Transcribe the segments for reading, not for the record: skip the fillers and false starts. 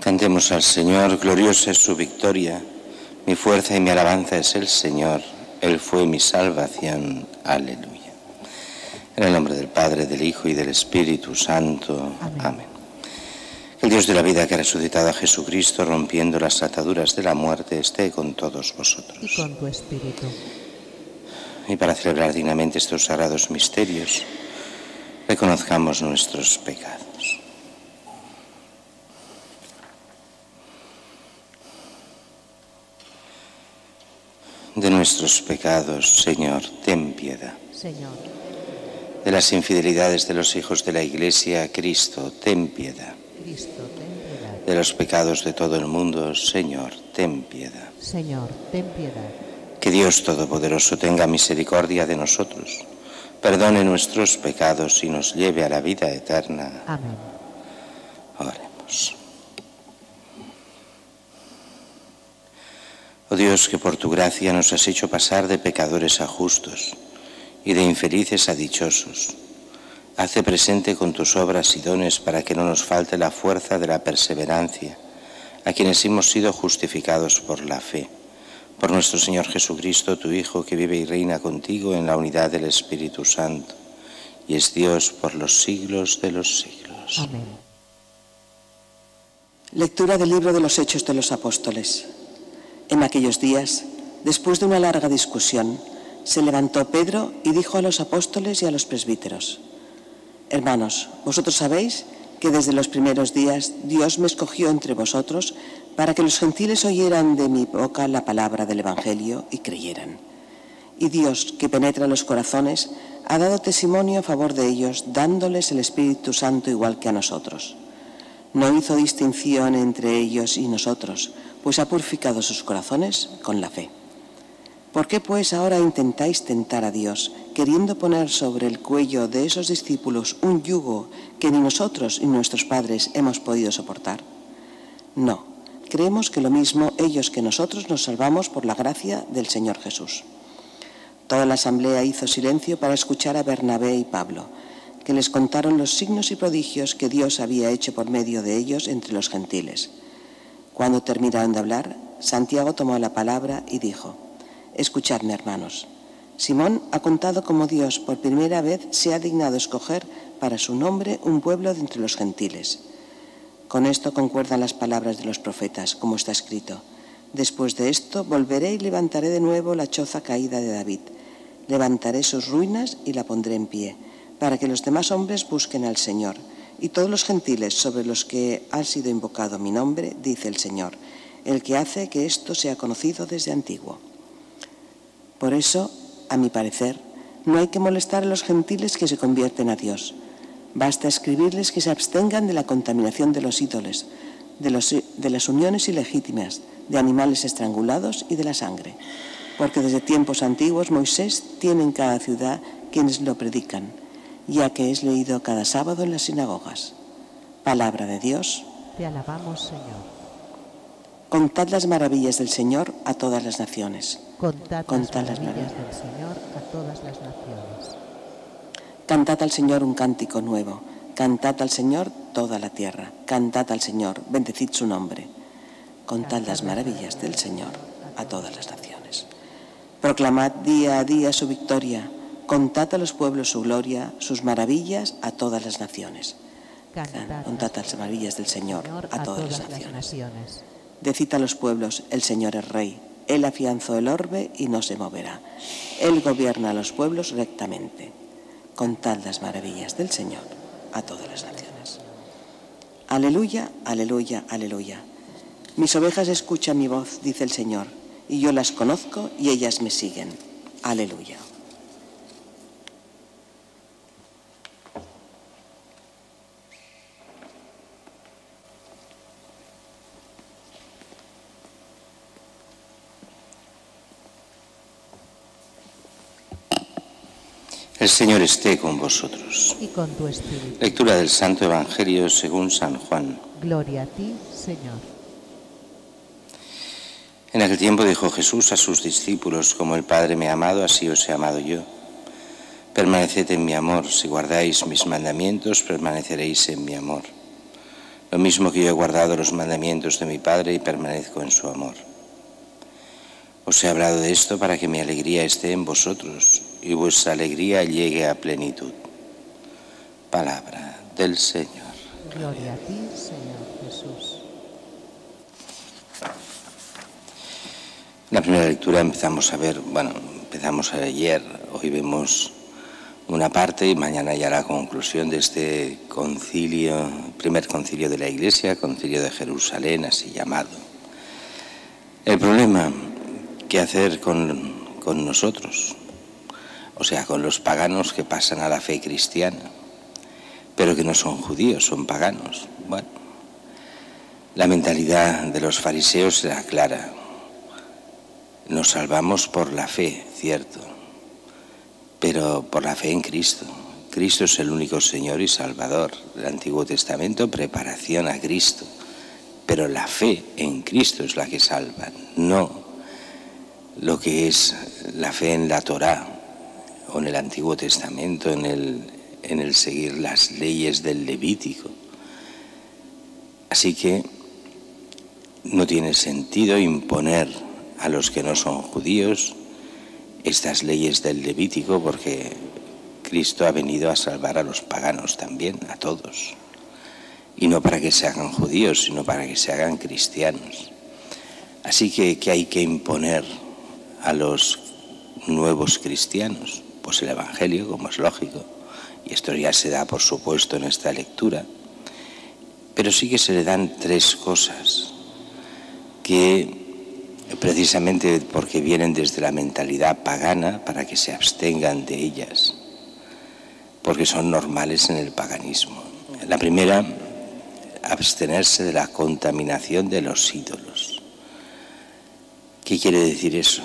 Cantemos al Señor, gloriosa es su victoria. Mi fuerza y mi alabanza es el Señor. Él fue mi salvación. Aleluya. En el nombre del Padre, del Hijo y del Espíritu Santo. Amén. Que el Dios de la vida que ha resucitado a Jesucristo, rompiendo las ataduras de la muerte, esté con todos vosotros. Y con tu espíritu. Y para celebrar dignamente estos sagrados misterios, reconozcamos nuestros pecados. De nuestros pecados, Señor, ten piedad. Señor. De las infidelidades de los hijos de la Iglesia, Cristo, ten piedad. Cristo, ten piedad. De los pecados de todo el mundo, Señor, ten piedad. Señor, ten piedad. Que Dios Todopoderoso tenga misericordia de nosotros, perdone nuestros pecados y nos lleve a la vida eterna. Amén. Oremos. Oh Dios, que por tu gracia nos has hecho pasar de pecadores a justos y de infelices a dichosos, hace presente con tus obras y dones para que no nos falte la fuerza de la perseverancia a quienes hemos sido justificados por la fe. Por nuestro Señor Jesucristo, tu Hijo, que vive y reina contigo en la unidad del Espíritu Santo, y es Dios por los siglos de los siglos. Amén. Lectura del libro de los Hechos de los Apóstoles. En aquellos días, después de una larga discusión, se levantó Pedro y dijo a los apóstoles y a los presbíteros: Hermanos, vosotros sabéis que desde los primeros días Dios me escogió entre vosotros para que los gentiles oyeran de mi boca la palabra del Evangelio y creyeran. Y Dios, que penetra los corazones, ha dado testimonio a favor de ellos, dándoles el Espíritu Santo igual que a nosotros. No hizo distinción entre ellos y nosotros, pues ha purificado sus corazones con la fe. ¿Por qué pues ahora intentáis tentar a Dios, queriendo poner sobre el cuello de esos discípulos un yugo que ni nosotros ni nuestros padres hemos podido soportar? No, creemos que lo mismo ellos que nosotros nos salvamos por la gracia del Señor Jesús. Toda la asamblea hizo silencio para escuchar a Bernabé y Pablo, que les contaron los signos y prodigios que Dios había hecho por medio de ellos entre los gentiles. Cuando terminaron de hablar, Santiago tomó la palabra y dijo: Escuchadme, hermanos. Simón ha contado cómo Dios por primera vez se ha dignado escoger para su nombre un pueblo de entre los gentiles. Con esto concuerdan las palabras de los profetas, como está escrito: Después de esto volveré y levantaré de nuevo la choza caída de David. Levantaré sus ruinas y la pondré en pie, para que los demás hombres busquen al Señor. Y todos los gentiles sobre los que ha sido invocado mi nombre, dice el Señor, el que hace que esto sea conocido desde antiguo. Por eso, a mi parecer, no hay que molestar a los gentiles que se convierten a Dios. Basta escribirles que se abstengan de la contaminación de los ídolos, de las uniones ilegítimas, de animales estrangulados y de la sangre. Porque desde tiempos antiguos Moisés tiene en cada ciudad quienes lo predican, ya que es leído cada sábado en las sinagogas. Palabra de Dios. Te alabamos, Señor. Contad las maravillas del Señor a todas las naciones. Contad las maravillas del Señor a todas las naciones. Cantad al Señor un cántico nuevo. Cantad al Señor toda la tierra. Cantad al Señor, bendecid su nombre. Contad las maravillas del Señor a todas las naciones. Proclamad día a día su victoria. Contad a los pueblos su gloria, sus maravillas a todas las naciones. Contad las maravillas del Señor a todas las naciones. Decid a los pueblos: el Señor es Rey. Él afianzó el orbe y no se moverá. Él gobierna a los pueblos rectamente. Contad las maravillas del Señor a todas las naciones. Aleluya, aleluya, aleluya. Mis ovejas escuchan mi voz, dice el Señor, y yo las conozco y ellas me siguen. Aleluya. El Señor esté con vosotros. Y con tu espíritu. Lectura del Santo Evangelio según San Juan. Gloria a ti, Señor. En aquel tiempo dijo Jesús a sus discípulos: como el Padre me ha amado, así os he amado yo. Permaneced en mi amor. Si guardáis mis mandamientos, permaneceréis en mi amor. lo mismo que yo he guardado los mandamientos de mi Padre y permanezco en su amor. Os he hablado de esto para que mi alegría esté en vosotros y vuestra alegría llegue a plenitud. Palabra del Señor. Gloria a ti, Señor Jesús. La primera lectura empezamos ayer, hoy vemos una parte y mañana ya la conclusión de este concilio, primer concilio de la Iglesia, concilio de Jerusalén, así llamado. El problema, ¿qué hacer con nosotros? O sea, con los paganos que pasan a la fe cristiana, pero que no son judíos, son paganos. Bueno, la mentalidad de los fariseos era clara. Nos salvamos por la fe, cierto, pero por la fe en Cristo. Cristo es el único Señor y Salvador del Antiguo Testamento, preparación a Cristo. Pero la fe en Cristo es la que salva, no lo que es la fe en la Torá o en el Antiguo Testamento, en el seguir las leyes del Levítico. Así que no tiene sentido imponer a los que no son judíos estas leyes del Levítico, porque Cristo ha venido a salvar a los paganos también, a todos, y no para que se hagan judíos, sino para que se hagan cristianos. Así que, ¿qué hay que imponer a los nuevos cristianos? Pues el Evangelio, como es lógico, y esto ya se da por supuesto en esta lectura, pero sí que se le dan tres cosas que, precisamente porque vienen desde la mentalidad pagana, para que se abstengan de ellas, porque son normales en el paganismo. La primera, abstenerse de la contaminación de los ídolos. ¿Qué quiere decir eso?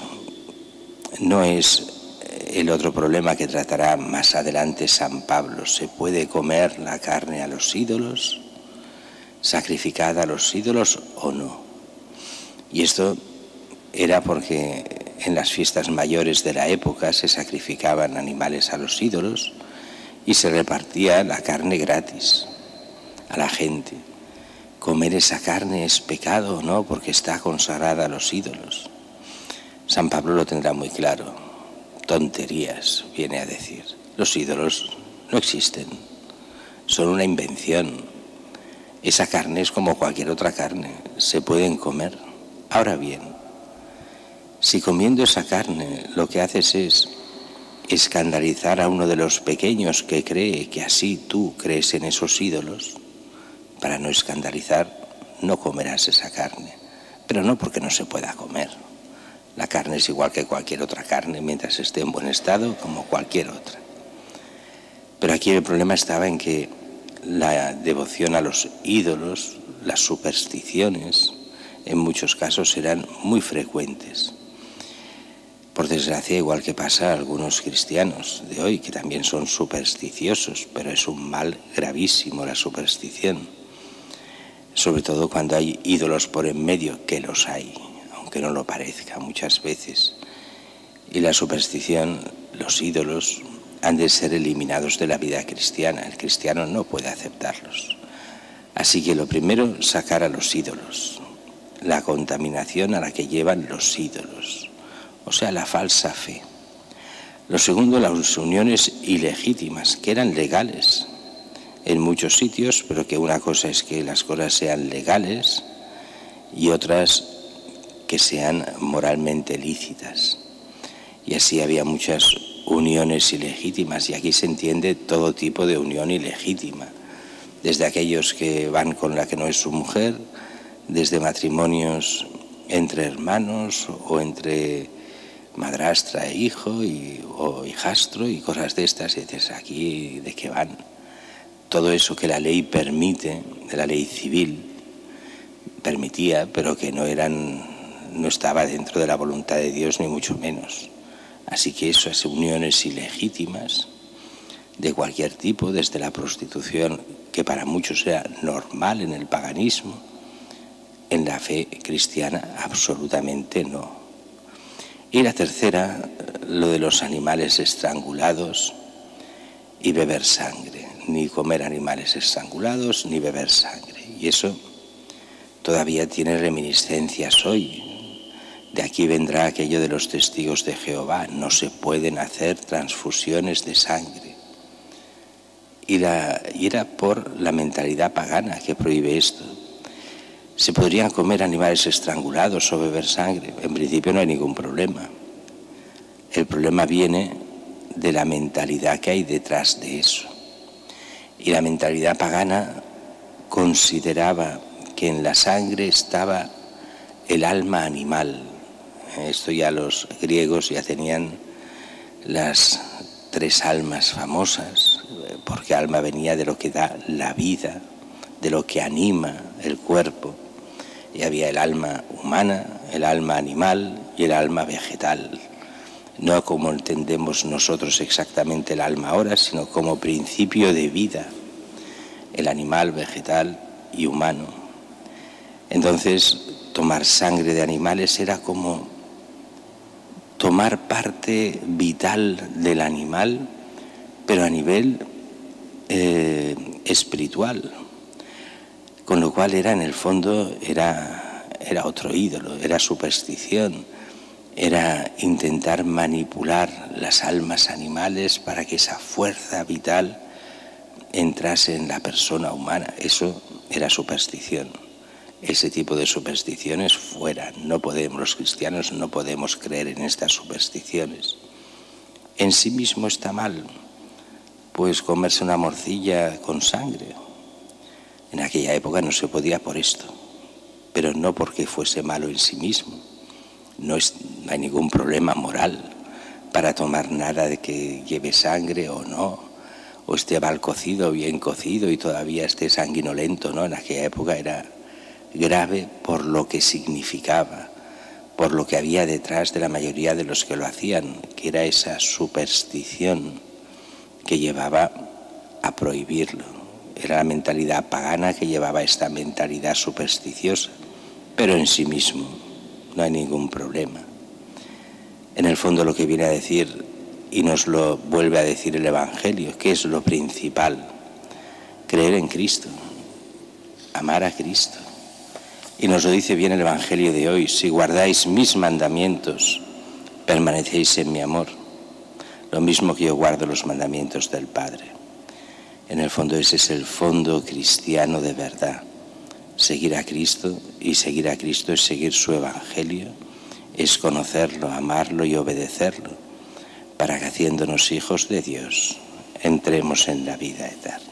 No es el otro problema que tratará más adelante San Pablo. ¿Se puede comer la carne a los ídolos? ¿Sacrificada a los ídolos o no? Y esto era porque en las fiestas mayores de la época se sacrificaban animales a los ídolos y se repartía la carne gratis a la gente. ¿Comer esa carne es pecado o no? Porque está consagrada a los ídolos. San Pablo lo tendrá muy claro. Tonterías, viene a decir. Los ídolos no existen, son una invención. Esa carne es como cualquier otra carne, se pueden comer. Ahora bien, si comiendo esa carne lo que haces es escandalizar a uno de los pequeños que cree que así tú crees en esos ídolos, para no escandalizar, no comerás esa carne. Pero no porque no se pueda comer. La carne es igual que cualquier otra carne, mientras esté en buen estado, como cualquier otra. Pero aquí el problema estaba en que la devoción a los ídolos, las supersticiones, en muchos casos eran muy frecuentes. Por desgracia, igual que pasa a algunos cristianos de hoy, que también son supersticiosos, pero es un mal gravísimo la superstición. Sobre todo cuando hay ídolos por en medio, que los hay, aunque no lo parezca muchas veces. Y la superstición, los ídolos, han de ser eliminados de la vida cristiana. El cristiano no puede aceptarlos. Así que lo primero, sacar a los ídolos, la contaminación a la que llevan los ídolos, o sea, la falsa fe. Lo segundo, las uniones ilegítimas, que eran legales en muchos sitios, pero que una cosa es que las cosas sean legales y otras que sean moralmente lícitas. Y así había muchas uniones ilegítimas, y aquí se entiende todo tipo de unión ilegítima, desde aquellos que van con la que no es su mujer, desde matrimonios entre hermanos o entre madrastra e hijo o hijastro y cosas de estas. Y dices, ¿aquí de qué van? Todo eso que la ley permite, de la ley civil, permitía, pero que no estaba dentro de la voluntad de Dios, ni mucho menos. Así que esas uniones ilegítimas de cualquier tipo, desde la prostitución, que para muchos era normal en el paganismo, en la fe cristiana absolutamente no. Y la tercera, lo de los animales estrangulados y beber sangre. Ni comer animales estrangulados ni beber sangre. Y eso todavía tiene reminiscencias hoy. De aquí vendrá aquello de los testigos de Jehová: no se pueden hacer transfusiones de sangre. Y era por la mentalidad pagana que prohíbe esto. ¿Se podrían comer animales estrangulados o beber sangre? En principio no hay ningún problema. El problema viene de la mentalidad que hay detrás de eso. Y la mentalidad pagana consideraba que en la sangre estaba el alma animal. Esto ya los griegos ya tenían las 3 almas famosas, porque alma venía de lo que da la vida, de lo que anima el cuerpo. Y había el alma humana, el alma animal y el alma vegetal. No como entendemos nosotros exactamente el alma ahora, sino como principio de vida, el animal, vegetal y humano. Entonces, tomar sangre de animales era como tomar parte vital del animal, pero a nivel espiritual, con lo cual era, en el fondo, era otro ídolo, era superstición, era intentar manipular las almas animales para que esa fuerza vital entrase en la persona humana. Eso era superstición. Ese tipo de supersticiones fuera. No podemos, los cristianos no podemos creer en estas supersticiones. En sí mismo está mal, pues comerse una morcilla con sangre. En aquella época no se podía por esto, pero no porque fuese malo en sí mismo. No hay ningún problema moral para tomar nada de que lleve sangre o no, o esté mal cocido, bien cocido y todavía esté sanguinolento, ¿no? En aquella época era grave por lo que significaba, por lo que había detrás de la mayoría de los que lo hacían, que era esa superstición que llevaba a prohibirlo. Era la mentalidad pagana que llevaba esta mentalidad supersticiosa, pero en sí mismo no hay ningún problema. En el fondo lo que viene a decir, y nos lo vuelve a decir el Evangelio, que es lo principal: creer en Cristo, amar a Cristo. Y nos lo dice bien el Evangelio de hoy: si guardáis mis mandamientos, permanecéis en mi amor, lo mismo que yo guardo los mandamientos del Padre. En el fondo ese es el fondo cristiano de verdad: seguir a Cristo, y seguir a Cristo es seguir su Evangelio, es conocerlo, amarlo y obedecerlo, para que, haciéndonos hijos de Dios, entremos en la vida eterna.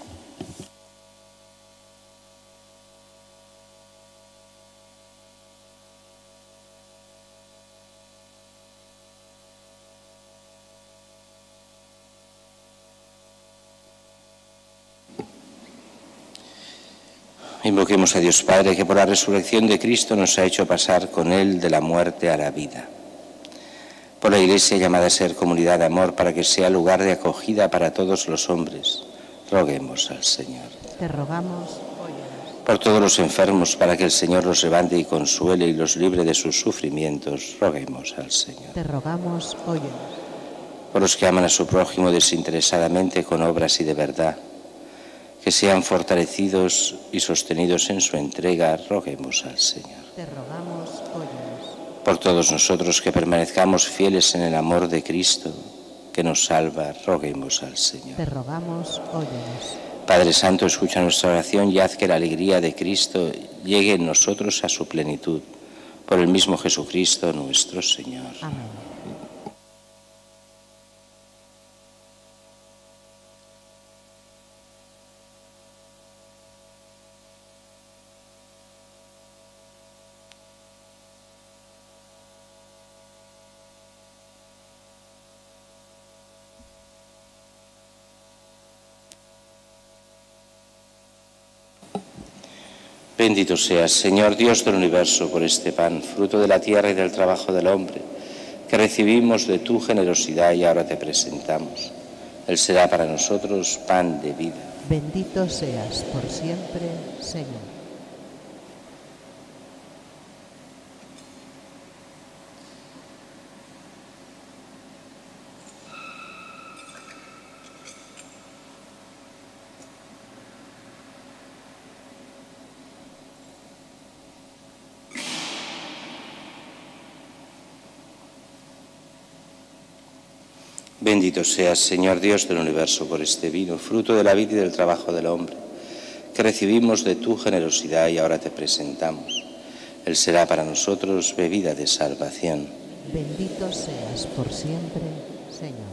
Invoquemos a Dios Padre, que por la resurrección de Cristo nos ha hecho pasar con Él de la muerte a la vida. Por la Iglesia, llamada a ser comunidad de amor, para que sea lugar de acogida para todos los hombres, roguemos al Señor. Te rogamos, óyenos. Por todos los enfermos, para que el Señor los levante y consuele y los libre de sus sufrimientos, roguemos al Señor. Te rogamos, óyenos. Por los que aman a su prójimo desinteresadamente con obras y de verdad, que sean fortalecidos y sostenidos en su entrega, roguemos al Señor. Te rogamos, óyenos. Por todos nosotros que permanezcamos fieles en el amor de Cristo, que nos salva, roguemos al Señor. Te rogamos, óyenos. Padre Santo, escucha nuestra oración y haz que la alegría de Cristo llegue en nosotros a su plenitud. Por el mismo Jesucristo nuestro Señor. Amén. Bendito seas, Señor Dios del universo, por este pan, fruto de la tierra y del trabajo del hombre, que recibimos de tu generosidad y ahora te presentamos. Él será para nosotros pan de vida. Bendito seas por siempre, Señor. Bendito seas, Señor Dios del universo, por este vino, fruto de la vida y del trabajo del hombre, que recibimos de tu generosidad y ahora te presentamos. Él será para nosotros bebida de salvación. Bendito seas por siempre, Señor.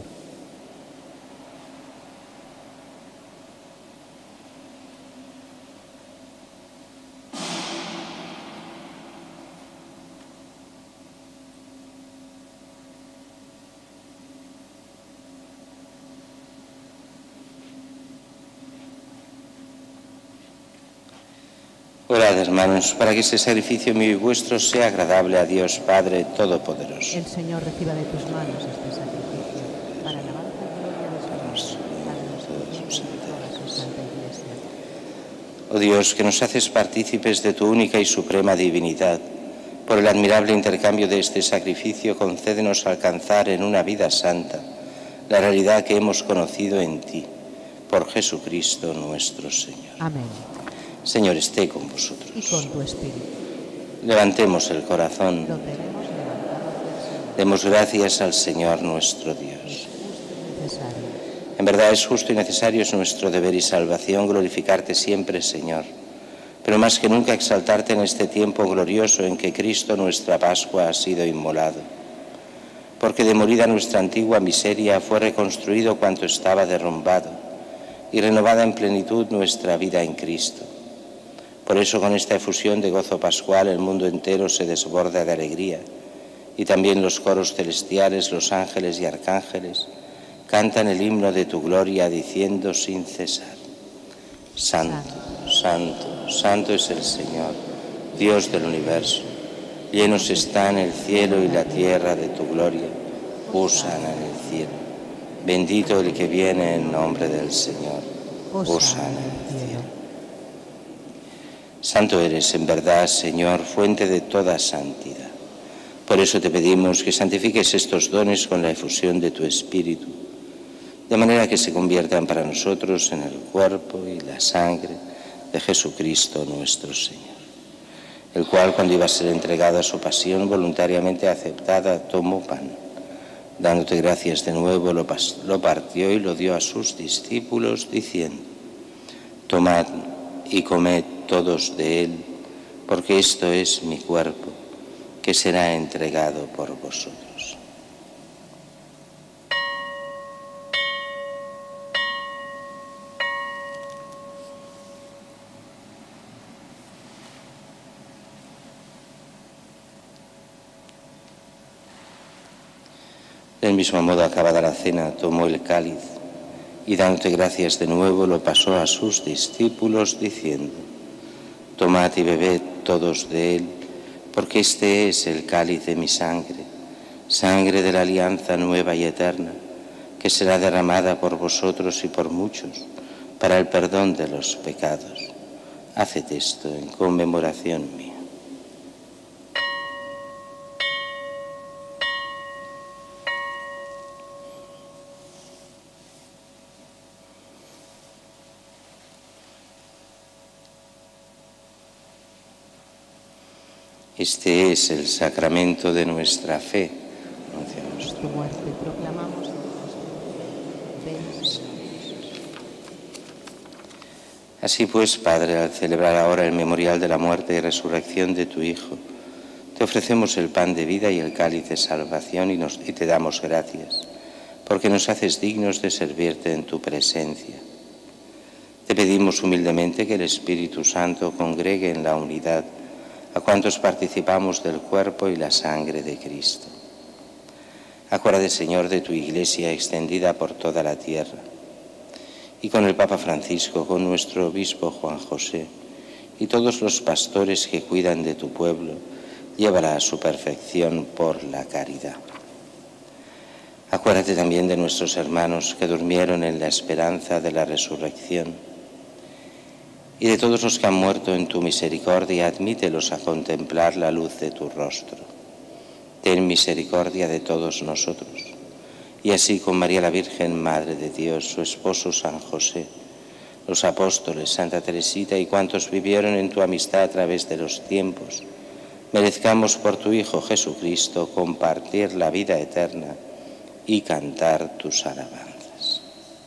Orad, hermanos, para que este sacrificio mío y vuestro sea agradable a Dios Padre Todopoderoso. El Señor reciba de tus manos este sacrificio para alabanza y gloria de su nombre, Padre nuestro Dios y de toda su santa Iglesia. Oh Dios, que nos haces partícipes de tu única y suprema divinidad, por el admirable intercambio de este sacrificio, concédenos alcanzar en una vida santa la realidad que hemos conocido en ti, por Jesucristo nuestro Señor. Amén. Señor, esté con vosotros. Y con tu espíritu. Levantemos el corazón. Lo tenemos levantado hacia el Señor. Demos gracias al Señor nuestro Dios. Es justo y necesario. En verdad es justo y necesario, es nuestro deber y salvación glorificarte siempre, Señor, pero más que nunca exaltarte en este tiempo glorioso en que Cristo, nuestra Pascua, ha sido inmolado. Porque demolida nuestra antigua miseria, fue reconstruido cuanto estaba derrumbado y renovada en plenitud nuestra vida en Cristo. Por eso, con esta efusión de gozo pascual, el mundo entero se desborda de alegría, y también los coros celestiales, los ángeles y arcángeles, cantan el himno de tu gloria, diciendo sin cesar: Santo, Santo, Santo es el Señor, Dios del universo. Llenos están el cielo y la tierra de tu gloria. Hosana en el cielo. Bendito el que viene en nombre del Señor. Hosana en el cielo. Santo eres en verdad, Señor, fuente de toda santidad. Por eso te pedimos que santifiques estos dones con la efusión de tu Espíritu, de manera que se conviertan para nosotros en el cuerpo y la sangre de Jesucristo nuestro Señor, el cual, cuando iba a ser entregado a su pasión voluntariamente aceptada, tomó pan. Dándote gracias de nuevo, lo partió y lo dio a sus discípulos, diciendo: Tomad y comed todos de él, porque esto es mi cuerpo, que será entregado por vosotros. Del mismo modo, acabada la cena, tomó el cáliz y, dándote gracias de nuevo, lo pasó a sus discípulos, diciendo: Tomad y bebed todos de él, porque este es el cáliz de mi sangre, sangre de la alianza nueva y eterna, que será derramada por vosotros y por muchos para el perdón de los pecados. Haced esto en conmemoración mía. Este es el sacramento de nuestra fe. Anunciamos Tu muerte proclamamos en tu Señor. Así pues, Padre, al celebrar ahora el memorial de la muerte y resurrección de tu Hijo, te ofrecemos el pan de vida y el cáliz de salvación y te damos gracias, porque nos haces dignos de servirte en tu presencia. Te pedimos humildemente que el Espíritu Santo congregue en la unidad a cuantos participamos del cuerpo y la sangre de Cristo. Acuérdate, Señor, de tu Iglesia extendida por toda la tierra, y con el Papa Francisco, con nuestro obispo Juan José, y todos los pastores que cuidan de tu pueblo, llévala a su perfección por la caridad. Acuérdate también de nuestros hermanos que durmieron en la esperanza de la resurrección, y de todos los que han muerto en tu misericordia, admítelos a contemplar la luz de tu rostro. Ten misericordia de todos nosotros, y así con María la Virgen, Madre de Dios, su esposo San José, los apóstoles, Santa Teresita y cuantos vivieron en tu amistad a través de los tiempos, merezcamos por tu Hijo Jesucristo compartir la vida eterna y cantar tus alabanzas.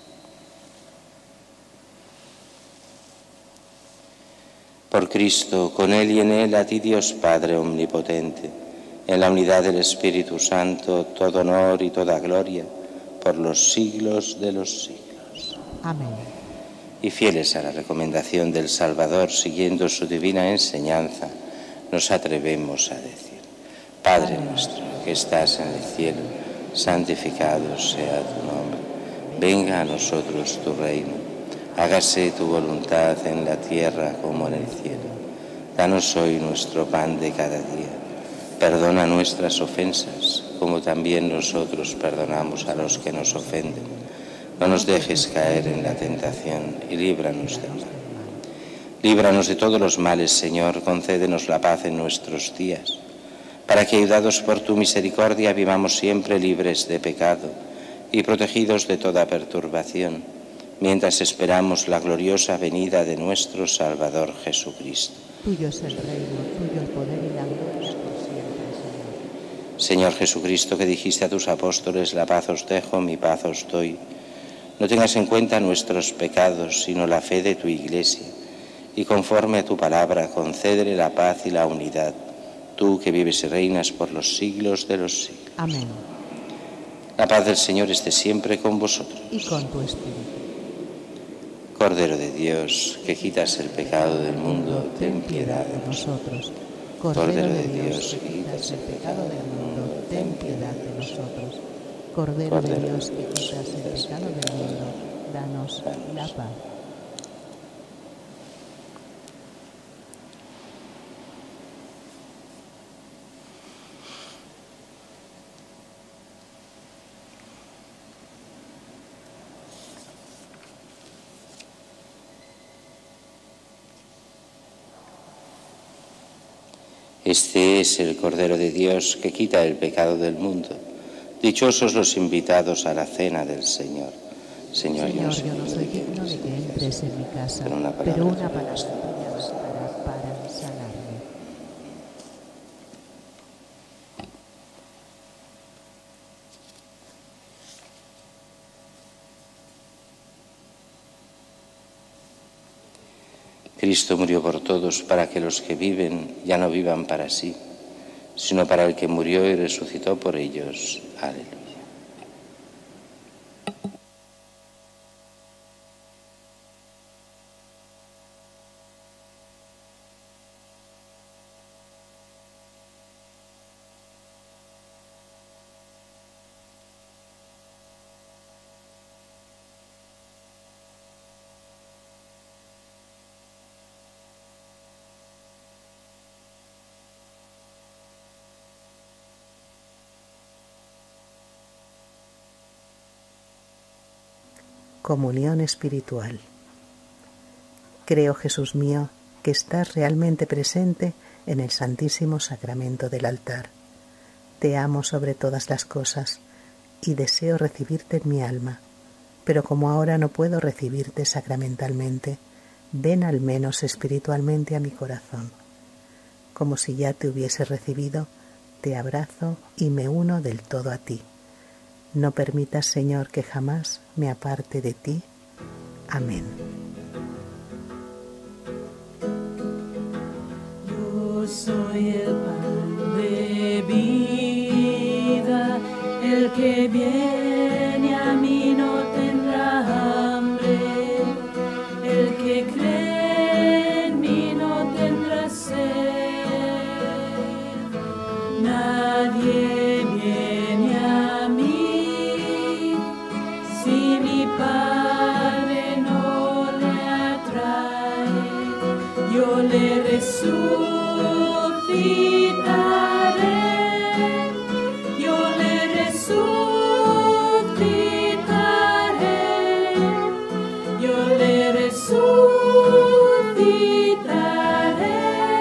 Por Cristo, con Él y en Él, a ti Dios Padre Omnipotente, en la unidad del Espíritu Santo, todo honor y toda gloria, por los siglos de los siglos. Amén. Y fieles a la recomendación del Salvador, siguiendo su divina enseñanza, nos atrevemos a decir: Padre nuestro, que estás en el cielo, santificado sea tu nombre. Venga a nosotros tu reino. Hágase tu voluntad en la tierra como en el cielo. Danos hoy nuestro pan de cada día. Perdona nuestras ofensas, como también nosotros perdonamos a los que nos ofenden. No nos dejes caer en la tentación y líbranos del mal. Líbranos de todos los males, Señor, concédenos la paz en nuestros días, para que, ayudados por tu misericordia, vivamos siempre libres de pecado y protegidos de toda perturbación, mientras esperamos la gloriosa venida de nuestro Salvador Jesucristo. Tuyo es el reino, tuyo el poder y la gloria por siempre, Señor. Señor Jesucristo, que dijiste a tus apóstoles: la paz os dejo, mi paz os doy. No tengas en cuenta nuestros pecados, sino la fe de tu Iglesia, y conforme a tu palabra, concédele la paz y la unidad, tú que vives y reinas por los siglos de los siglos. Amén. La paz del Señor esté siempre con vosotros. Y con tu espíritu. Cordero de Dios, que quitas el pecado del mundo, ten piedad de nosotros. Cordero de Dios, que quitas el pecado del mundo, ten piedad de nosotros. Cordero de Dios, que quitas el pecado del mundo, danos la paz. Este es el Cordero de Dios que quita el pecado del mundo. Dichosos los invitados a la cena del Señor. Señor, yo no soy digno de que entres en mi casa, pero una palabra tuya bastará para sanarme. Cristo murió por todos para que los que viven ya no vivan para sí, sino para el que murió y resucitó por ellos. Aleluya. Comunión espiritual. Creo, Jesús mío, que estás realmente presente en el Santísimo Sacramento del altar. Te amo sobre todas las cosas y deseo recibirte en mi alma, pero como ahora no puedo recibirte sacramentalmente, ven al menos espiritualmente a mi corazón. Como si ya te hubiese recibido, te abrazo y me uno del todo a ti. No permitas, Señor, que jamás me aparte de ti. Amén. Yo soy el pan de vida, el que viene a mí no tendrá hambre, el que cree en mí no tendrá sed. Nadie viene a mí si mi Padre no le atrae. Yo le resucitaré, yo le resucitaré, yo le resucitaré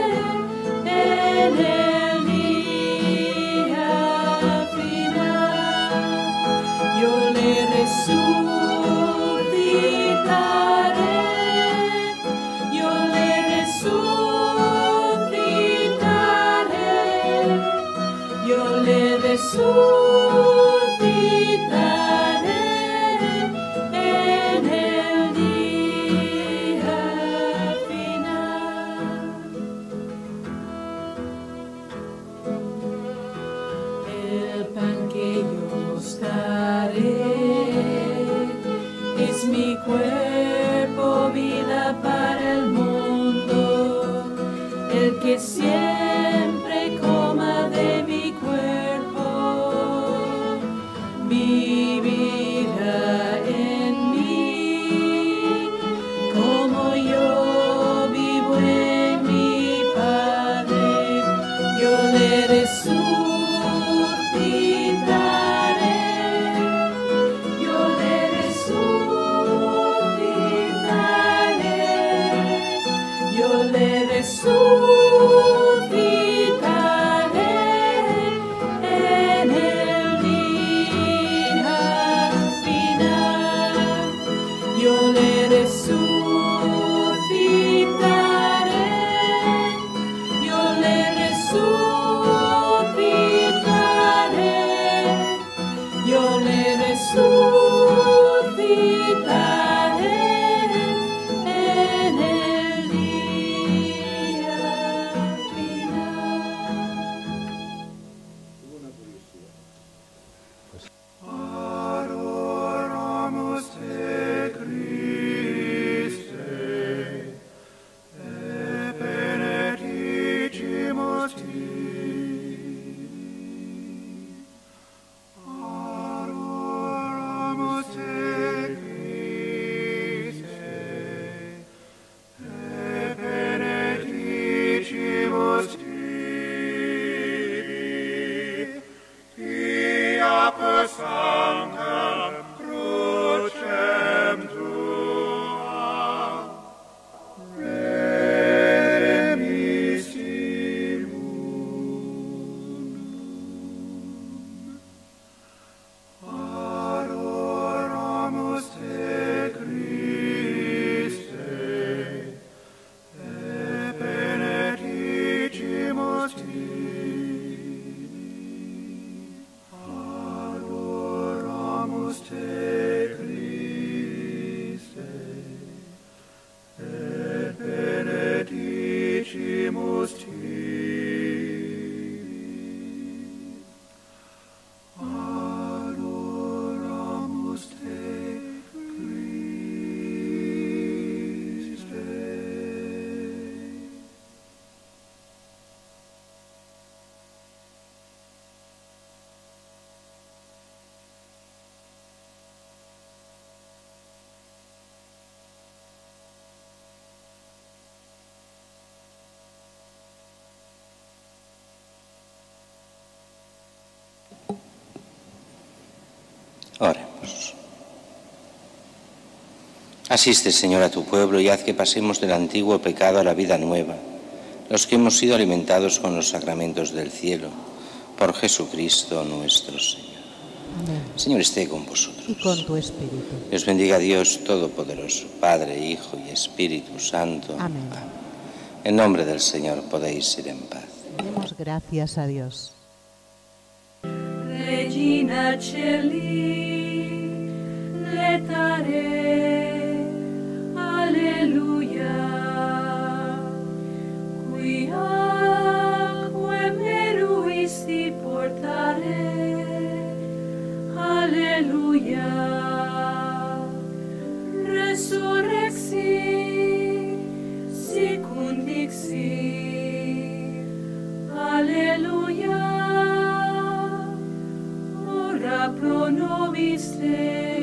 en el día final. Yo le resucitaré, yo le resucitaré que siempre coma de mi cuerpo, vivirá en mí, como yo vivo en mi Padre. Yo le resucitaré, yo le resucitaré, yo le resucitaré en el día final. Yo le resucitaré, yo le resucitaré, yo le resucitaré en el día final. Adoramus te Christe, et benedicimus te. Adoramus te Christe, et benedicimus te. Via per sanctam crucem tua, remissimum. Adoramus te Christe, et benedicimus te. Adoramus te Christe, et benedicimus te. Adoramus te Christe. Oremos. Asiste, Señor, a tu pueblo y haz que pasemos del antiguo pecado a la vida nueva, los que hemos sido alimentados con los sacramentos del cielo, por Jesucristo nuestro Señor. Amén. Señor, esté con vosotros. Y con tu espíritu. Dios bendiga a Dios Todopoderoso, Padre, Hijo y Espíritu Santo. Amén. En nombre del Señor podéis ir en paz. Demos gracias a Dios. Regina Celi, letare, alleluia, quiaque meruisti portare, alleluia, resurrexi, sicut dixi, alleluia, ora pro nobis Dei.